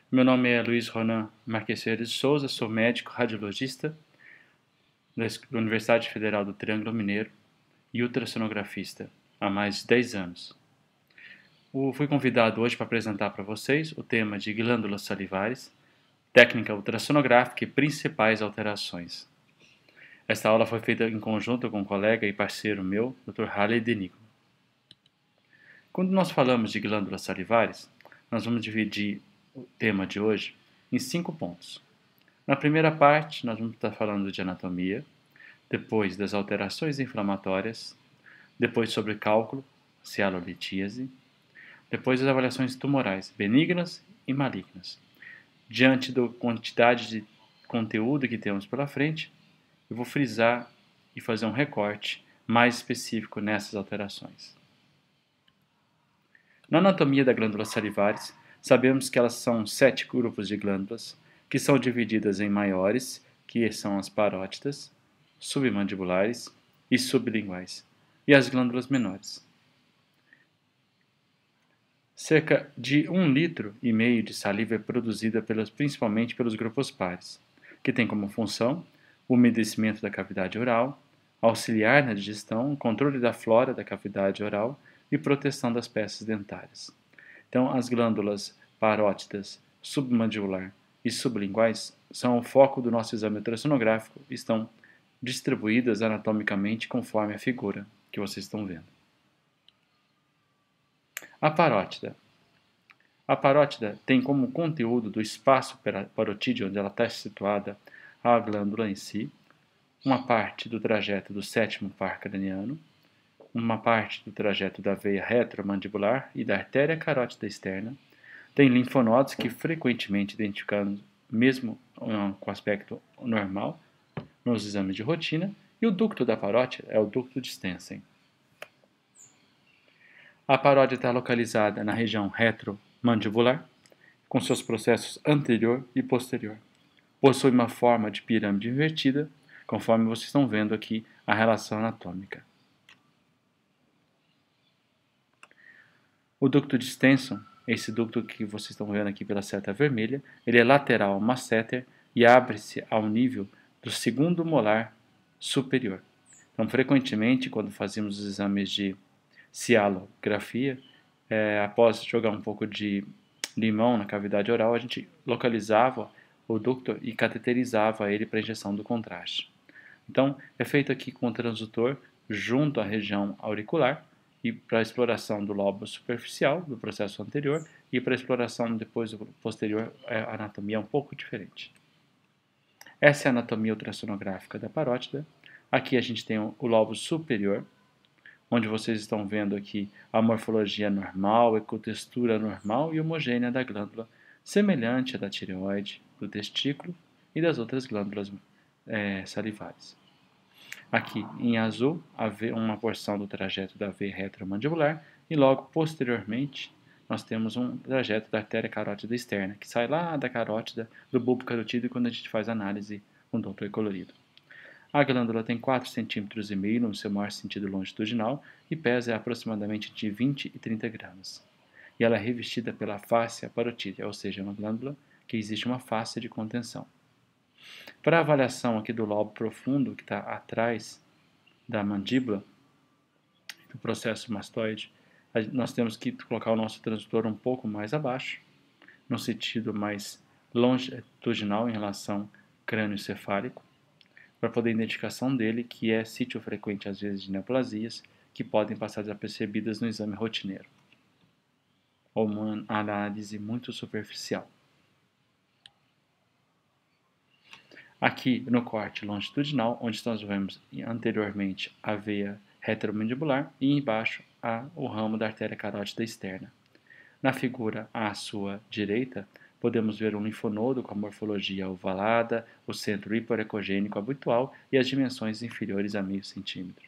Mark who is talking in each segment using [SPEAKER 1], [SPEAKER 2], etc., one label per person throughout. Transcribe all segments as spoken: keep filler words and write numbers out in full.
[SPEAKER 1] Meu nome é Luiz Ronan Marques Ferreira de Souza, sou médico radiologista da Universidade Federal do Triângulo Mineiro e ultrassonografista há mais de dez anos. Eu fui convidado hoje para apresentar para vocês o tema de glândulas salivares, técnica ultrassonográfica e principais alterações. Esta aula foi feita em conjunto com um colega e parceiro meu, doutor Halley Denigo. Quando nós falamos de glândulas salivares, nós vamos dividir o tema de hoje em cinco pontos. Na primeira parte, nós vamos estar falando de anatomia, depois das alterações inflamatórias, depois sobre cálculo, cialolitíase, depois das avaliações tumorais, benignas e malignas. Diante da quantidade de conteúdo que temos pela frente, eu vou frisar e fazer um recorte mais específico nessas alterações. Na anatomia da glândula salivares, sabemos que elas são sete grupos de glândulas, que são divididas em maiores, que são as parótidas, submandibulares e sublinguais, e as glândulas menores. Cerca de um litro e meio de saliva é produzida pelos, principalmente pelos grupos pares, que tem como função o umedecimento da cavidade oral, auxiliar na digestão, controle da flora da cavidade oral e proteção das peças dentárias. Então, as glândulas parótidas, submandibular e sublinguais são o foco do nosso exame ultrassonográfico e estão distribuídas anatomicamente conforme a figura que vocês estão vendo. A parótida. A parótida tem como conteúdo do espaço parotídeo onde ela está situada a glândula em si, uma parte do trajeto do sétimo par craniano, uma parte do trajeto da veia retromandibular e da artéria carótida externa. Tem linfonodos que frequentemente identificamos mesmo com aspecto normal nos exames de rotina, e o ducto da parótida é o ducto de Stensen. A parótida está localizada na região retromandibular, com seus processos anterior e posterior. Possui uma forma de pirâmide invertida, conforme vocês estão vendo aqui a relação anatômica. O ducto de Stenson, esse ducto que vocês estão vendo aqui pela seta vermelha, ele é lateral ao masseter e abre-se ao nível do segundo molar superior. Então, frequentemente, quando fazíamos os exames de cialografia, é, após jogar um pouco de limão na cavidade oral, a gente localizava o ducto e cateterizava ele para injeção do contraste. Então, é feito aqui com o transdutor junto à região auricular e para a exploração do lobo superficial, do processo anterior, e para a exploração depois do posterior, a anatomia é um pouco diferente. Essa é a anatomia ultrassonográfica da parótida. Aqui a gente tem o lobo superior, onde vocês estão vendo aqui a morfologia normal, ecotextura normal e homogênea da glândula, semelhante à da tireoide, do testículo e das outras glândulas é, salivares. Aqui, em azul, uma porção do trajeto da veia retromandibular e logo posteriormente nós temos um trajeto da artéria carótida externa, que sai lá da carótida, do bulbo carotídeo, quando a gente faz análise com Doppler colorido. A glândula tem quatro vírgula cinco centímetros no seu maior sentido longitudinal e pesa aproximadamente de vinte e trinta gramas. E ela é revestida pela fáscia parotídea, ou seja, uma glândula que existe uma fáscia de contenção. Para a avaliação aqui do lobo profundo, que está atrás da mandíbula, do processo mastoide, nós temos que colocar o nosso transdutor um pouco mais abaixo, no sentido mais longitudinal em relação crânio-cefálico, para poder a identificação dele, que é sítio frequente às vezes de neoplasias, que podem passar desapercebidas no exame rotineiro, ou uma análise muito superficial. Aqui no corte longitudinal, onde nós vemos anteriormente a veia retromandibular e embaixo a, o ramo da artéria carótida externa. Na figura à sua direita, podemos ver um linfonodo com a morfologia ovalada, o centro hipoecogênico habitual e as dimensões inferiores a meio centímetro.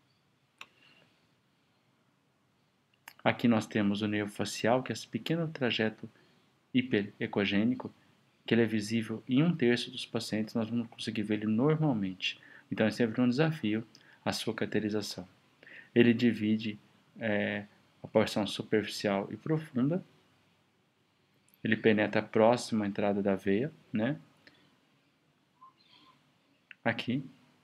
[SPEAKER 1] Aqui nós temos o nervo facial, que é esse pequeno trajeto hiperecogênico, que ele é visível em um terço dos pacientes, nós vamos conseguir ver ele normalmente. Então é sempre um desafio a sua caracterização. Ele divide é, a porção superficial e profunda, Ele penetra próximo à entrada da veia, né? Aqui.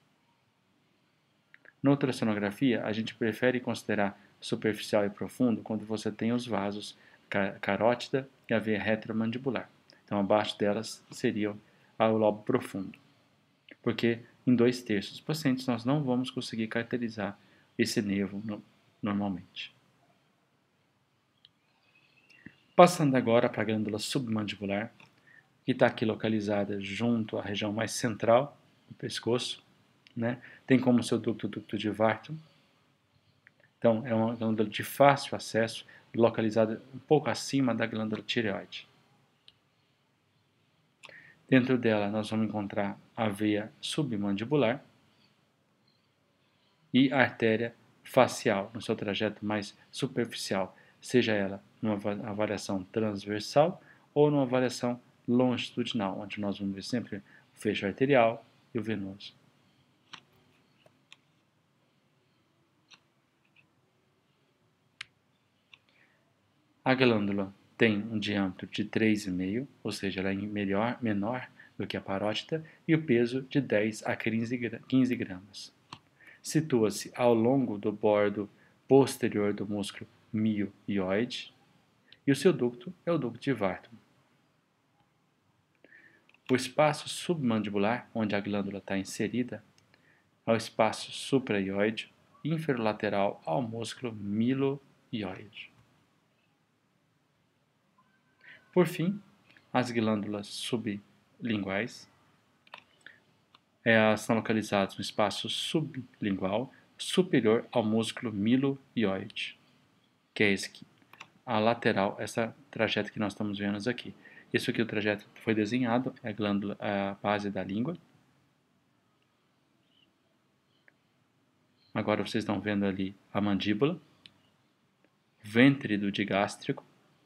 [SPEAKER 1] Na ultrassonografia, a gente prefere considerar superficial e profundo quando você tem os vasos carótida e a veia retromandibular. Então, abaixo delas seria o lobo profundo. Porque em dois terços dos pacientes nós não vamos conseguir caracterizar esse nervo no, normalmente. Passando agora para a glândula submandibular, que está aqui localizada junto à região mais central do pescoço, né? Tem como seu ducto o ducto de Varton. Então, é uma glândula de fácil acesso, localizada um pouco acima da glândula tireoide. Dentro dela, nós vamos encontrar a veia submandibular e a artéria facial, no seu trajeto mais superficial, seja ela numa avaliação transversal ou numa avaliação longitudinal, onde nós vamos ver sempre o feixe arterial e o venoso. A glândula tem um diâmetro de três vírgula cinco, ou seja, ela é melhor, menor do que a parótida, e o peso de dez a quinze gramas. Situa-se ao longo do bordo posterior do músculo mioiode, e o seu ducto é o ducto de Varton. O espaço submandibular, onde a glândula está inserida, é o espaço supraioide, inferolateral ao músculo miloioide. Por fim, as glândulas sublinguais elas estão localizadas no espaço sublingual superior ao músculo miloioide, que é esse aqui, a lateral, essa trajeto que nós estamos vendo aqui. Isso aqui, o trajeto foi desenhado, é a glândula, a base da língua. Agora vocês estão vendo ali a mandíbula, ventre do digástrico,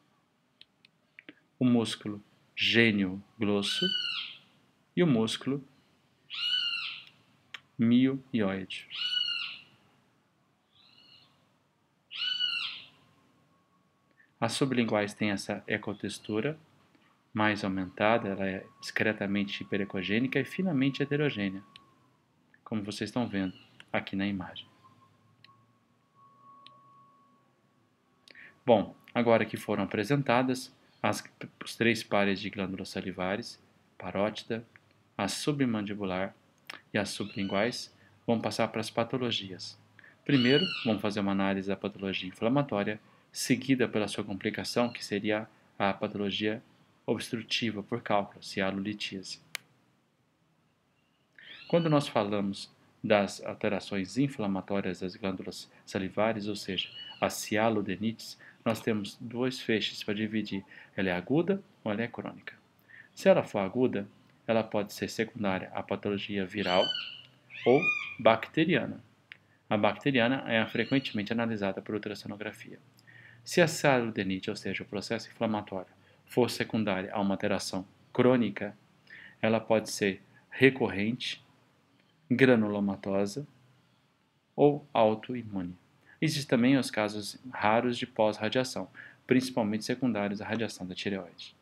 [SPEAKER 1] o músculo gênio glosso e o músculo mioiode. As sublinguais têm essa ecotextura mais aumentada, ela é discretamente hiperecogênica e finamente heterogênea, como vocês estão vendo aqui na imagem. Bom, agora que foram apresentadas as, os três pares de glândulas salivares, parótida, a submandibular e as sublinguais, vamos passar para as patologias. Primeiro, vamos fazer uma análise da patologia inflamatória, seguida pela sua complicação, que seria a patologia obstrutiva por cálculo, cialolitíase. Quando nós falamos das alterações inflamatórias das glândulas salivares, ou seja, as cialodenites, nós temos dois feixes para dividir. Ela é aguda ou ela é crônica. Se ela for aguda, ela pode ser secundária à patologia viral ou bacteriana. A bacteriana é frequentemente analisada por ultrassonografia. Se a cialodenite, ou seja, o processo inflamatório, for secundária a uma alteração crônica, ela pode ser recorrente, granulomatosa ou autoimune. Existem também os casos raros de pós-radiação, principalmente secundários à radiação da tireoide.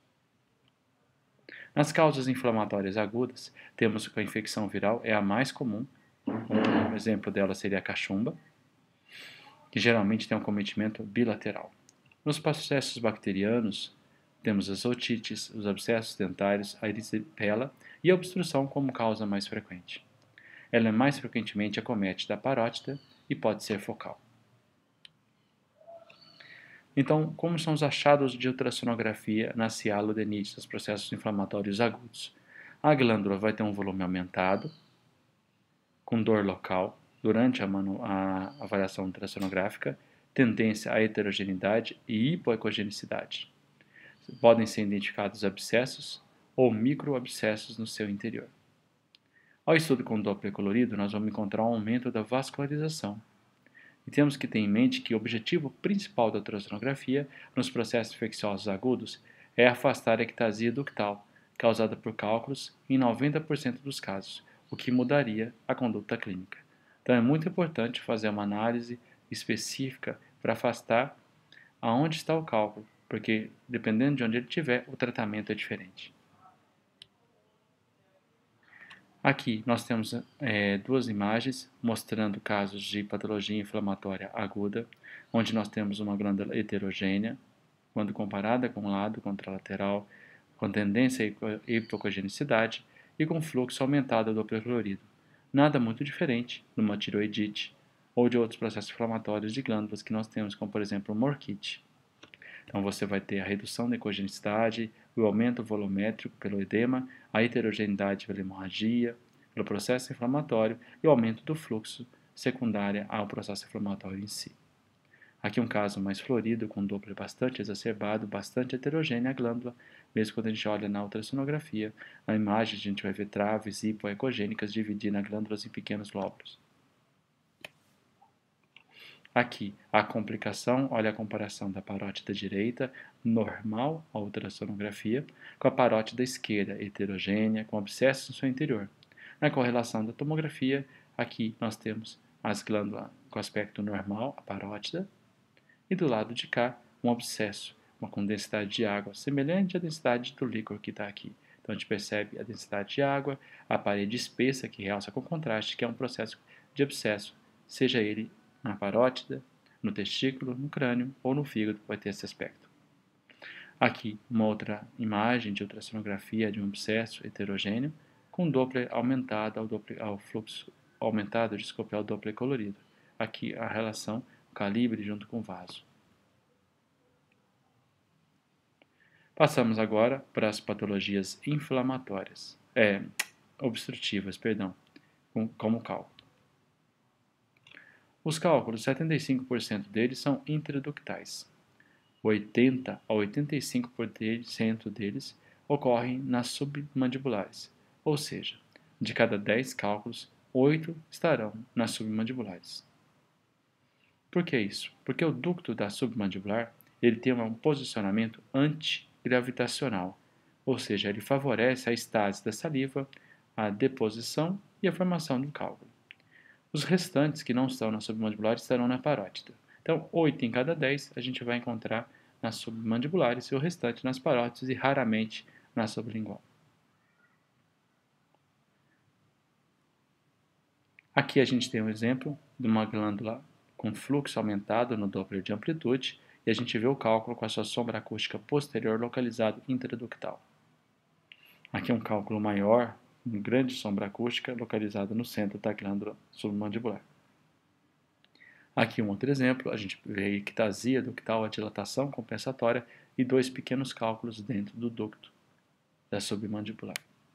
[SPEAKER 1] Nas causas inflamatórias agudas, temos que a infecção viral é a mais comum. Um exemplo dela seria a cachumba, que geralmente tem um cometimento bilateral. Nos processos bacterianos, temos as otites, os abscessos dentários, a erisipela e a obstrução como causa mais frequente. Ela mais frequentemente acomete da parótida e pode ser focal. Então, como são os achados de ultrassonografia na cialodenite dos processos inflamatórios agudos? A glândula vai ter um volume aumentado, com dor local, durante a, a avaliação ultrassonográfica, tendência à heterogeneidade e hipoecogenicidade. Podem ser identificados abscessos ou microabscessos no seu interior. Ao estudo com Doppler colorido, nós vamos encontrar um aumento da vascularização. E temos que ter em mente que o objetivo principal da ultrassonografia nos processos infecciosos agudos é afastar a ectasia ductal, causada por cálculos em noventa por cento dos casos, o que mudaria a conduta clínica. Então é muito importante fazer uma análise específica para afastar aonde está o cálculo, porque dependendo de onde ele estiver, o tratamento é diferente. Aqui nós temos é, duas imagens mostrando casos de patologia inflamatória aguda, onde nós temos uma glândula heterogênea, quando comparada com o lado contralateral, com tendência à hipocogenicidade e com fluxo aumentado do clorido. Nada muito diferente de uma tiroidite ou de outros processos inflamatórios de glândulas que nós temos, como por exemplo o morquite. Então você vai ter a redução da ecogenicidade, o aumento volumétrico pelo edema, a heterogeneidade pela hemorragia, pelo processo inflamatório e o aumento do fluxo secundário ao processo inflamatório em si. Aqui um caso mais florido, com Doppler bastante exacerbado, bastante heterogênea a glândula, mesmo quando a gente olha na ultrassonografia, na imagem a gente vai ver traves hipoecogênicas dividindo as glândulas em pequenos lóbulos. Aqui, a complicação, olha a comparação da parótida direita, normal, a ultrassonografia, com a parótida esquerda, heterogênea, com abscessos no seu interior. Na correlação da tomografia, aqui nós temos as glândulas com aspecto normal, a parótida, e do lado de cá, um abscesso, uma com densidade de água semelhante à densidade do líquor que está aqui. Então a gente percebe a densidade de água, a parede espessa que realça com contraste, que é um processo de abscesso, seja ele na parótida, no testículo, no crânio ou no fígado, vai ter esse aspecto. Aqui, uma outra imagem de ultrassonografia de um abscesso heterogêneo com Doppler aumentado ao, Doppler, ao fluxo aumentado, desculpe, ao Doppler colorido. Aqui a relação calibre junto com o vaso. Passamos agora para as patologias inflamatórias, é, obstrutivas, perdão, como o cálculo. Os cálculos, setenta e cinco por cento deles são intraductais. oitenta a oitenta e cinco por cento deles ocorrem nas submandibulares, ou seja, de cada dez cálculos, oito estarão nas submandibulares. Por que isso? Porque o ducto da submandibular ele tem um posicionamento antigravitacional, ou seja, ele favorece a estase da saliva, a deposição e a formação do cálculo. Os restantes que não estão na submandibular estarão na parótida. Então, oito em cada dez a gente vai encontrar nas submandibulares e o restante nas parótidas e raramente na sublingual. Aqui a gente tem um exemplo de uma glândula com fluxo aumentado no Doppler de amplitude e a gente vê o cálculo com a sua sombra acústica posterior localizado intraductal. Aqui é um cálculo maior, uma grande sombra acústica localizada no centro da glândula submandibular. Aqui um outro exemplo, a gente vê a ectasia ductal, a dilatação compensatória e dois pequenos cálculos dentro do ducto da submandibular.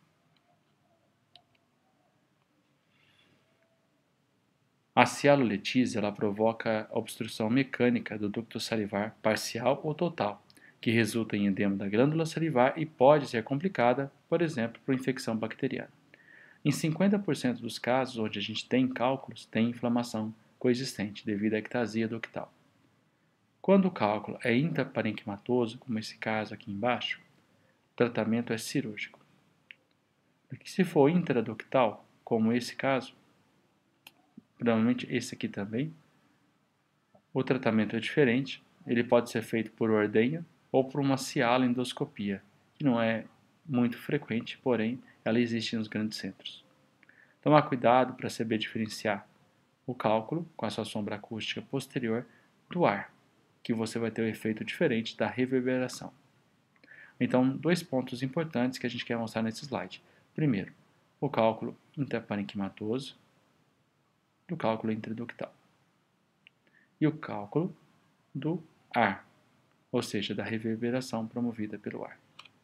[SPEAKER 1] A cialoletise ela provoca a obstrução mecânica do ducto salivar parcial ou total, que resulta em edema da glândula salivar e pode ser complicada, por exemplo, por infecção bacteriana. Em cinquenta por cento dos casos onde a gente tem cálculos, tem inflamação coexistente devido à ectasia ductal. Quando o cálculo é intraparenquimatoso, como esse caso aqui embaixo, o tratamento é cirúrgico. Porque se for intraductal, como esse caso, provavelmente esse aqui também, o tratamento é diferente, ele pode ser feito por ordenha ou por uma cialoendoscopia, que não é muito frequente, porém ela existe nos grandes centros. Tomar cuidado para saber diferenciar o cálculo com a sua sombra acústica posterior do ar, que você vai ter um efeito diferente da reverberação. Então, dois pontos importantes que a gente quer mostrar nesse slide. Primeiro, o cálculo intraparenquimatoso do cálculo intraductal e o cálculo do ar, ou seja, da reverberação promovida pelo ar.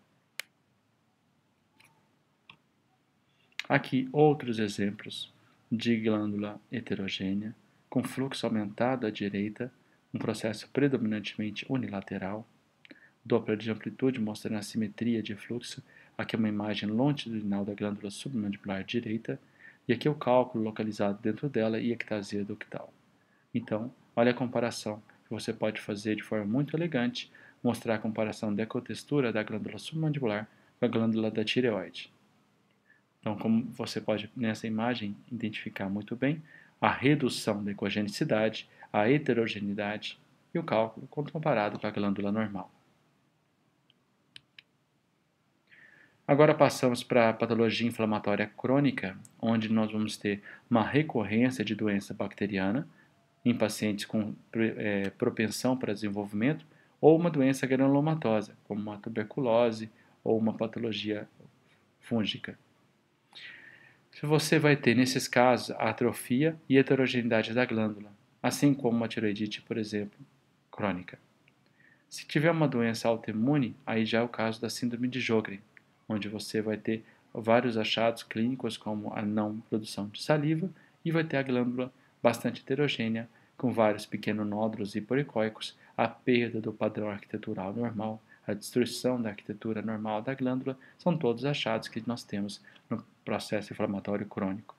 [SPEAKER 1] Aqui outros exemplos de glândula heterogênea com fluxo aumentado à direita, um processo predominantemente unilateral, Doppler de amplitude mostrando a simetria de fluxo, aqui é uma imagem longitudinal da glândula submandibular direita, e aqui é o cálculo localizado dentro dela e ectasia ductal. Então, olha a comparação que você pode fazer de forma muito elegante, mostrar a comparação da ecotextura da glândula submandibular com a glândula da tireoide. Então, como você pode, nessa imagem, identificar muito bem a redução da ecogenicidade, a heterogeneidade e o cálculo quando comparado com a glândula normal. Agora passamos para a patologia inflamatória crônica, onde nós vamos ter uma recorrência de doença bacteriana em pacientes com é, propensão para desenvolvimento ou uma doença granulomatosa, como uma tuberculose ou uma patologia fúngica. Você vai ter, nesses casos, a atrofia e heterogeneidade da glândula, assim como uma tiroidite, por exemplo, crônica. Se tiver uma doença autoimune, aí já é o caso da síndrome de Sjögren, onde você vai ter vários achados clínicos, como a não produção de saliva, e vai ter a glândula bastante heterogênea, com vários pequenos nódulos hipoecóicos, a perda do padrão arquitetural normal, a destruição da arquitetura normal da glândula, são todos achados que nós temos no processo inflamatório crônico.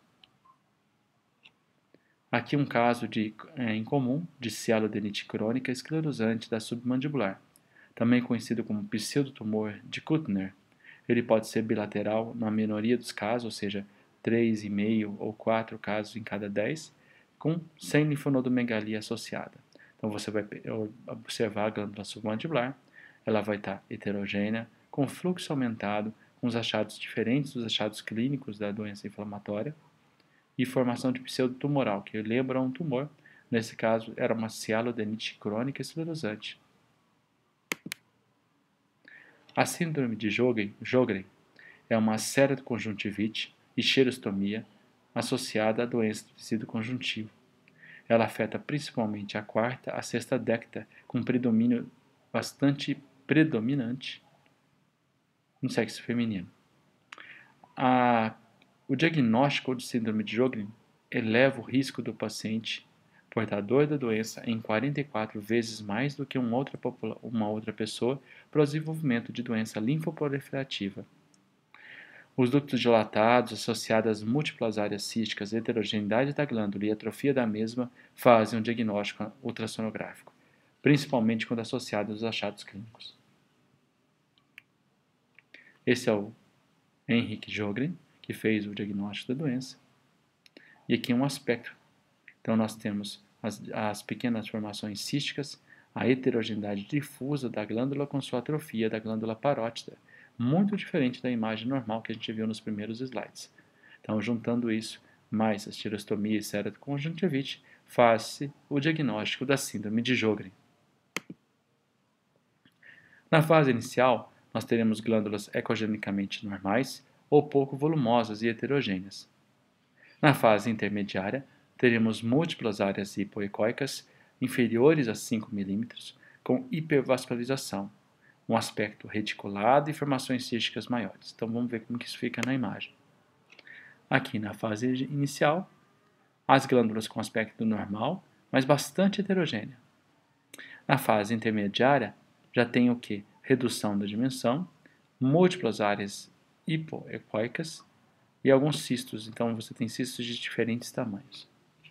[SPEAKER 1] Aqui um caso de, é, incomum de cialodenite crônica esclerosante da submandibular, também conhecido como pseudotumor de Kuttner. Ele pode ser bilateral na minoria dos casos, ou seja, três vírgula cinco ou quatro casos em cada dez, com sem linfonodomegalia associada. Então você vai observar a glândula submandibular, ela vai estar heterogênea, com fluxo aumentado, com os achados diferentes dos achados clínicos da doença inflamatória, e formação de pseudotumoral, que lembra um tumor. Nesse caso, era uma cialodenite crônica esclerosante. A síndrome de Sjögren é uma ceratoconjuntivite e xerostomia associada à doença do tecido conjuntivo. Ela afeta principalmente a quarta a sexta década, com predomínio bastante predominante no sexo feminino. A, o diagnóstico de síndrome de Sjögren eleva o risco do paciente portador da doença em quarenta e quatro vezes mais do que uma outra, uma outra pessoa para o desenvolvimento de doença linfoproliferativa. Os ductos dilatados, associados às múltiplas áreas císticas, heterogeneidade da glândula e atrofia da mesma, fazem um diagnóstico ultrassonográfico, principalmente quando associados aos achados clínicos. Esse é o Henrik Sjögren, que fez o diagnóstico da doença. E aqui um aspecto. Então, nós temos as, as pequenas formações císticas, a heterogeneidade difusa da glândula com sua atrofia da glândula parótida, muito diferente da imagem normal que a gente viu nos primeiros slides. Então, juntando isso, mais a xerostomia e ceratoconjuntivite, faz-se o diagnóstico da síndrome de Sjögren. Na fase inicial, nós teremos glândulas ecogenicamente normais ou pouco volumosas e heterogêneas. Na fase intermediária, teremos múltiplas áreas hipoecóicas inferiores a cinco milímetros, com hipervascularização, um aspecto reticulado e formações císticas maiores. Então vamos ver como que isso fica na imagem. Aqui na fase inicial, as glândulas com aspecto normal, mas bastante heterogênea. Na fase intermediária, já tem o que? Redução da dimensão, múltiplas áreas hipoecóicas e alguns cistos. Então você tem cistos de diferentes tamanhos.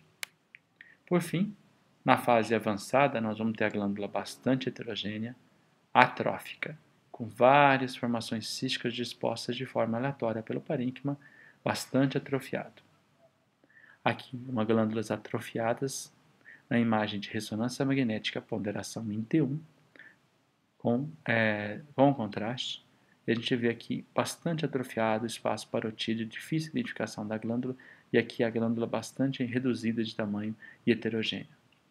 [SPEAKER 1] Por fim, na fase avançada, nós vamos ter a glândula bastante heterogênea, atrófica, com várias formações císticas dispostas de forma aleatória pelo parênquima, bastante atrofiado. Aqui, uma glândulas atrofiadas na imagem de ressonância magnética, ponderação em T um, com, é, com contraste. E a gente vê aqui bastante atrofiado, espaço parotídeo, difícil identificação da glândula, e aqui a glândula bastante reduzida de tamanho e heterogênea.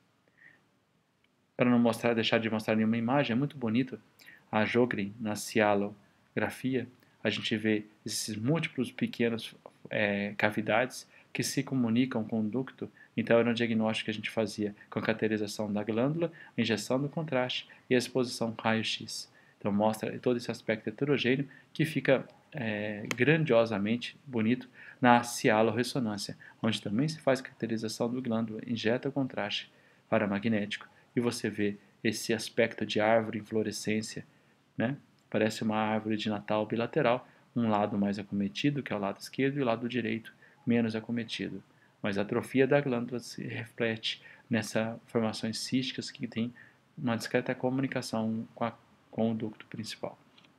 [SPEAKER 1] Para não mostrar, deixar de mostrar nenhuma imagem, é muito bonito a Sjögren na cialografia. A gente vê esses múltiplos pequenos é, cavidades que se comunicam com o ducto. Então era um diagnóstico que a gente fazia com a cateterização da glândula, a injeção do contraste e a exposição raio-x. Então mostra todo esse aspecto heterogêneo que fica é, grandiosamente bonito na cialorressonância, onde também se faz cateterização do glândula, injeta o contraste paramagnético e você vê esse aspecto de árvore em fluorescência, né? Parece uma árvore de Natal bilateral, um lado mais acometido, que é o lado esquerdo, e o lado direito menos acometido. Mas a atrofia da glândula se reflete nessas formações císticas que tem uma discreta comunicação com, a, com o ducto principal.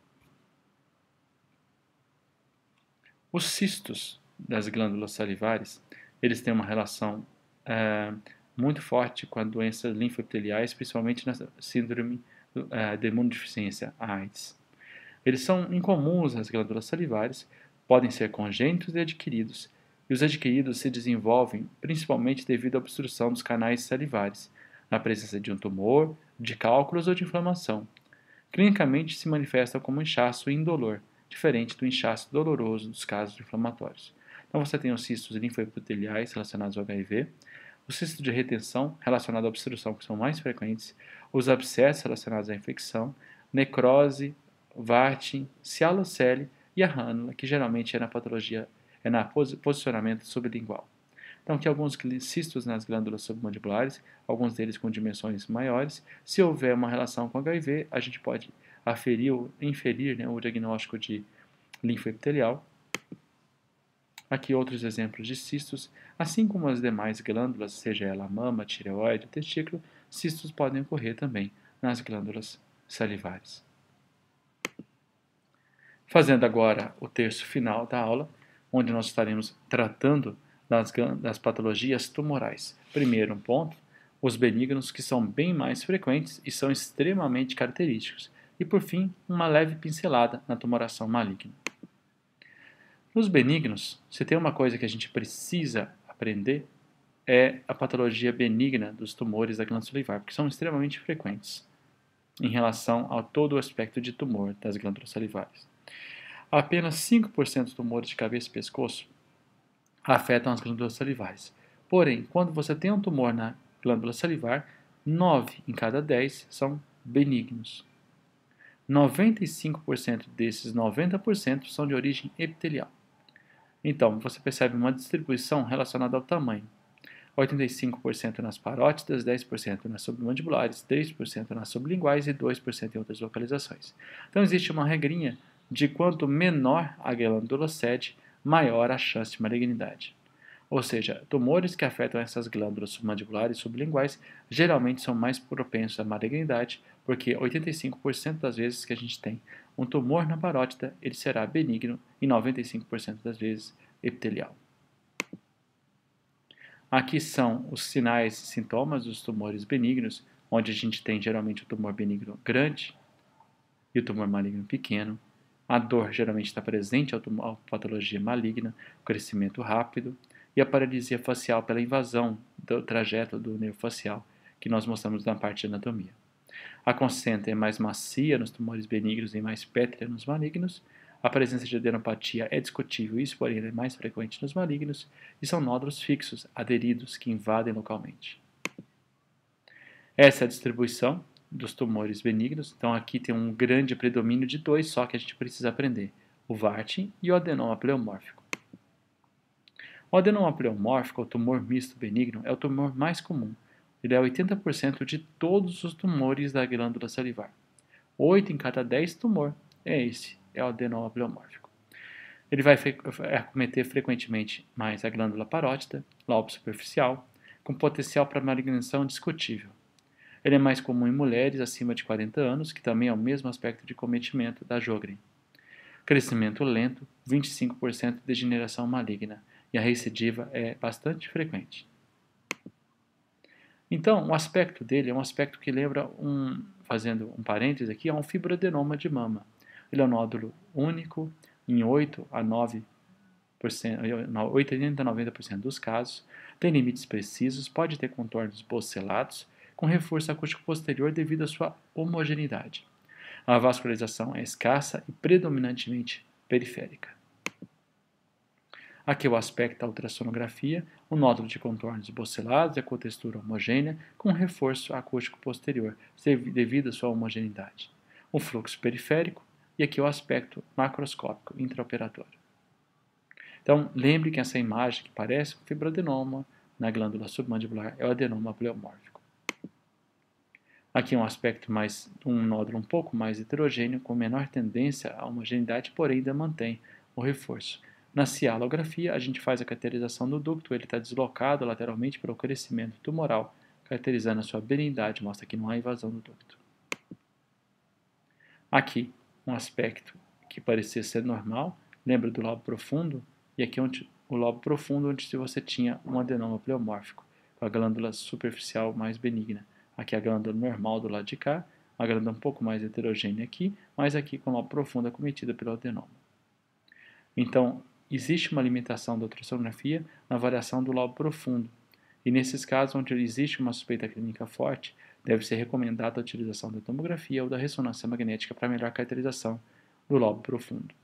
[SPEAKER 1] Os cistos das glândulas salivares, eles têm uma relação é, muito forte com as doenças linfoepiteliais, principalmente na síndrome uh, de imunodeficiência, a AIDS. Eles são incomuns nas glândulas salivares, podem ser congênitos e adquiridos, e os adquiridos se desenvolvem principalmente devido à obstrução dos canais salivares, na presença de um tumor, de cálculos ou de inflamação. Clinicamente se manifestam como inchaço indolor, diferente do inchaço doloroso dos casos inflamatórios. Então você tem os cistos linfoepiteliais relacionados ao H I V, os cistos de retenção relacionados à obstrução, que são mais frequentes, os abscessos relacionados à infecção, necrose, Warthin, Cialocele e a rânula, que geralmente é na patologia, é na posicionamento sublingual. Então, aqui alguns cistos nas glândulas submandibulares, alguns deles com dimensões maiores. Se houver uma relação com H I V, a gente pode aferir ou inferir, né, o diagnóstico de linfoepitelial. Aqui outros exemplos de cistos, assim como as demais glândulas, seja ela a mama, tireoide, testículo, cistos podem ocorrer também nas glândulas salivares. Fazendo agora o terço final da aula, onde nós estaremos tratando das, das patologias tumorais. Primeiro um ponto, os benignos, que são bem mais frequentes e são extremamente característicos. E por fim, uma leve pincelada na tumoração maligna. Nos benignos, se tem uma coisa que a gente precisa aprender, é a patologia benigna dos tumores da glândula salivar, porque são extremamente frequentes em relação a todo o aspecto de tumor das glândulas salivares. Apenas cinco por cento dos tumores de cabeça e pescoço afetam as glândulas salivares. Porém, quando você tem um tumor na glândula salivar, nove em cada dez são benignos. noventa e cinco por cento desses noventa por cento são de origem epitelial. Então, você percebe uma distribuição relacionada ao tamanho. oitenta e cinco por cento nas parótidas, dez por cento nas submandibulares, três por cento nas sublinguais e dois por cento em outras localizações. Então, existe uma regrinha de quanto menor a glândula sede, maior a chance de malignidade. Ou seja, tumores que afetam essas glândulas submandibulares e sublinguais geralmente são mais propensos à malignidade, porque oitenta e cinco por cento das vezes que a gente tem um tumor na parótida, ele será benigno e noventa e cinco por cento das vezes epitelial. Aqui são os sinais e sintomas dos tumores benignos, onde a gente tem geralmente o tumor benigno grande e o tumor maligno pequeno. A dor geralmente está presente à patologia maligna, o crescimento rápido e a paralisia facial pela invasão do trajeto do nervo facial, que nós mostramos na parte de anatomia. A consciência é mais macia nos tumores benignos e mais pétrea nos malignos. A presença de adenopatia é discutível, isso porém é mais frequente nos malignos, e são nódulos fixos, aderidos, que invadem localmente. Essa é a distribuição dos tumores benignos. Então aqui tem um grande predomínio de dois só que a gente precisa aprender, o Warthin e o adenoma pleomórfico. O adenoma pleomórfico, o tumor misto benigno, é o tumor mais comum. Ele é oitenta por cento de todos os tumores da glândula salivar. oito em cada dez tumor é esse, é o adenoma pleomórfico. Ele vai acometer frequentemente mais a glândula parótida, lobo superficial, com potencial para malignação discutível. Ele é mais comum em mulheres acima de quarenta anos, que também é o mesmo aspecto de cometimento da Sjögren. Crescimento lento, vinte e cinco por cento de degeneração maligna, e a recidiva é bastante frequente. Então, o aspecto dele é um aspecto que lembra, um, fazendo um parêntese aqui, é um fibroadenoma de mama. Ele é um nódulo único em oito a nove por cento, oitenta a noventa por cento dos casos, tem limites precisos, pode ter contornos bocelados, com reforço acústico posterior devido à sua homogeneidade. A vascularização é escassa e predominantemente periférica. Aqui é o aspecto da ultrassonografia, o nódulo de contornos bocelados e a cotextura homogênea, com reforço acústico posterior, devido à sua homogeneidade. O fluxo periférico e aqui o aspecto macroscópico intraoperatório. Então, lembre que essa imagem que parece um fibroadenoma na glândula submandibular é o adenoma pleomórfico. Aqui um aspecto mais, um nódulo um pouco mais heterogêneo, com menor tendência à homogeneidade, porém ainda mantém o reforço. Na cialografia, a gente faz a caracterização do ducto, ele está deslocado lateralmente para o crescimento tumoral, caracterizando a sua benignidade, mostra que não há invasão do ducto. Aqui, um aspecto que parecia ser normal, lembra do lobo profundo, e aqui onde, o lobo profundo onde você tinha um adenoma pleomórfico, com a glândula superficial mais benigna. Aqui a glândula normal do lado de cá, a glândula um pouco mais heterogênea aqui, mas aqui com lobo profundo acometida pelo adenoma. Então, existe uma limitação da ultrassonografia na avaliação do lobo profundo, e nesses casos onde existe uma suspeita clínica forte, deve ser recomendada a utilização da tomografia ou da ressonância magnética para melhor caracterização do lobo profundo.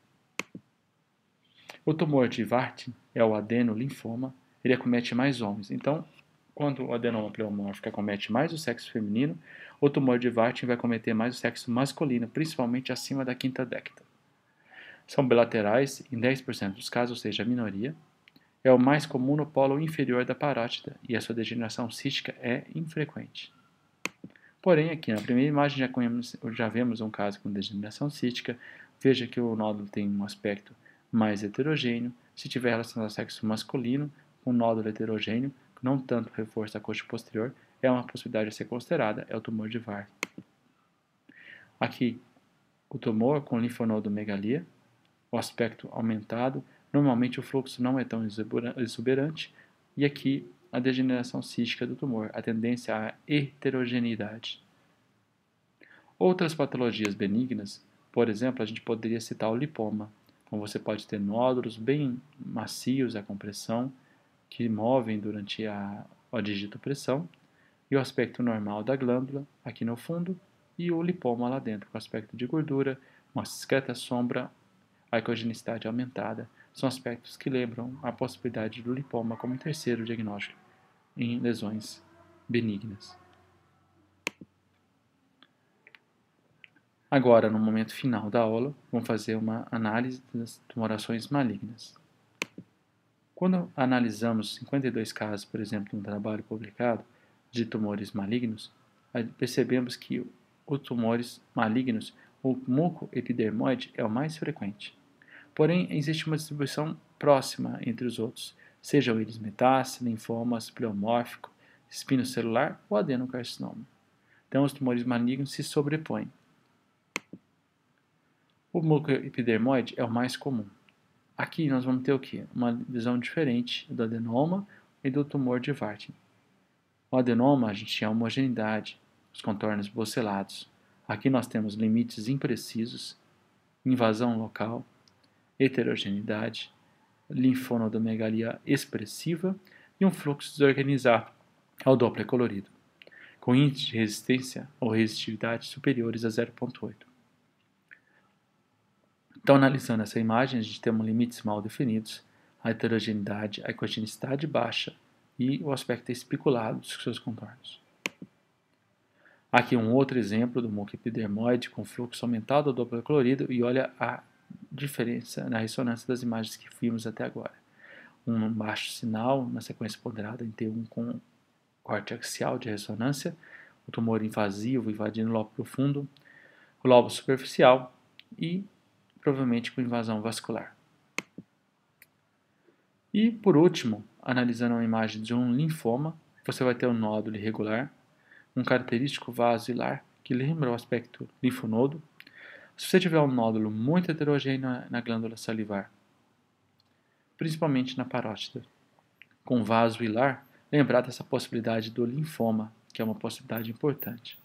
[SPEAKER 1] O tumor de Warthin é o adenolinfoma, ele acomete mais homens. Então, quando o adenoma pleomórfico acomete mais o sexo feminino, o tumor de Warthin vai acometer mais o sexo masculino, principalmente acima da quinta década. São bilaterais em dez por cento dos casos, ou seja, a minoria. É o mais comum no polo inferior da parótida e a sua degeneração cística é infrequente. Porém, aqui na primeira imagem já, conhecemos, já vemos um caso com degeneração cística. Veja que o nódulo tem um aspecto mais heterogêneo. Se tiver relação ao sexo masculino, com um nódulo heterogêneo, não tanto reforço da coxa posterior, é uma possibilidade a ser considerada, é o tumor de Warthin. Aqui, o tumor com linfonodomegalia, o aspecto aumentado, normalmente o fluxo não é tão exuberante, e aqui a degeneração cística do tumor, a tendência à heterogeneidade. Outras patologias benignas, por exemplo, a gente poderia citar o lipoma. Então você pode ter nódulos bem macios à compressão, que movem durante a, a digitopressão, e o aspecto normal da glândula, aqui no fundo, e o lipoma lá dentro, com aspecto de gordura, uma discreta sombra, a ecogenicidade aumentada, são aspectos que lembram a possibilidade do lipoma como terceiro diagnóstico em lesões benignas. Agora, no momento final da aula, vamos fazer uma análise das tumorações malignas. Quando analisamos cinquenta e dois casos, por exemplo, num trabalho publicado de tumores malignos, percebemos que os tumores malignos, o mucoepidermoide é o mais frequente. Porém, existe uma distribuição próxima entre os outros, sejam eles metástase, linfomas, pleomórfico, espinocelular ou adenocarcinoma. Então, os tumores malignos se sobrepõem. O mucoepidermoide é o mais comum. Aqui nós vamos ter o quê? Uma visão diferente do adenoma e do tumor de Warthin. O adenoma, a gente tinha homogeneidade, os contornos bocelados. Aqui nós temos limites imprecisos, invasão local, heterogeneidade, linfonodomegalia expressiva e um fluxo desorganizado ao Doppler colorido, com índice de resistência ou resistividade superiores a zero vírgula oito. Então, analisando essa imagem, a gente tem limites mal definidos, a heterogeneidade, a ecogenicidade baixa e o aspecto especulado dos seus contornos. Aqui um outro exemplo do mucoepidermoide com fluxo aumentado ao Doppler colorido e olha a diferença na ressonância das imagens que vimos até agora. Um baixo sinal na sequência ponderada em T um com corte axial de ressonância, o tumor invasivo invadindo o lobo profundo, o lobo superficial e provavelmente com invasão vascular. E, por último, analisando uma imagem de um linfoma, você vai ter um nódulo irregular, um característico vaso hilar que lembra o aspecto linfonodo. Se você tiver um nódulo muito heterogêneo na glândula salivar, principalmente na parótida, com vaso hilar, lembrar dessa possibilidade do linfoma, que é uma possibilidade importante.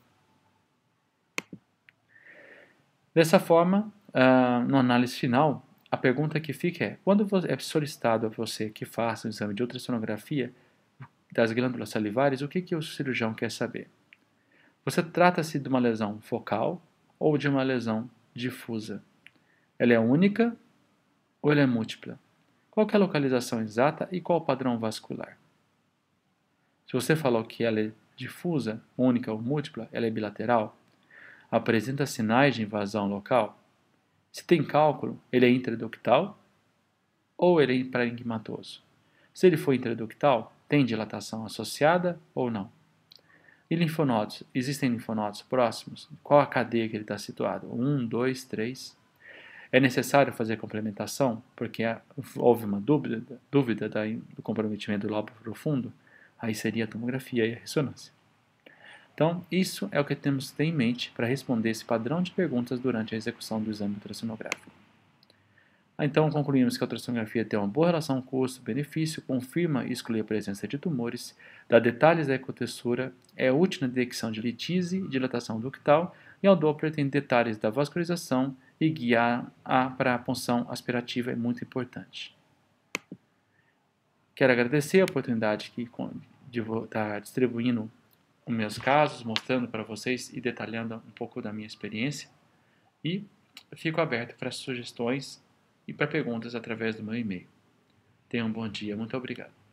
[SPEAKER 1] Dessa forma, uh, no análise final, a pergunta que fica é: quando é solicitado a você que faça um exame de ultrassonografia das glândulas salivares, o que, que o cirurgião quer saber? Você trata-se de uma lesão focal ou de uma lesão difusa? Ela é única ou ela é múltipla? Qual que é a localização exata e qual o padrão vascular? Se você falou que ela é difusa, única ou múltipla, ela é bilateral? Apresenta sinais de invasão local? Se tem cálculo, ele é intraductal ou ele é parenquimatoso? Se ele for intraductal, tem dilatação associada ou não? E linfonodos? Existem linfonodos próximos? Qual a cadeia que ele está situado? Um, dois, três? É necessário fazer complementação, porque houve uma dúvida, dúvida do comprometimento do lobo profundo? Aí seria a tomografia e a ressonância. Então, isso é o que temos que ter em mente para responder esse padrão de perguntas durante a execução do exame ultrassonográfico. Então, concluímos que a ultrassonografia tem uma boa relação custo-benefício, confirma e exclui a presença de tumores, dá detalhes da ecotextura, é útil na detecção de litise e dilatação ductal e ao Doppler tem detalhes da vascularização e guiar a, para a punção aspirativa é muito importante. Quero agradecer a oportunidade que, de estar distribuindo os meus casos, mostrando para vocês e detalhando um pouco da minha experiência. E fico aberto para sugestões e para perguntas através do meu e-mail. Tenham um bom dia. Muito obrigado.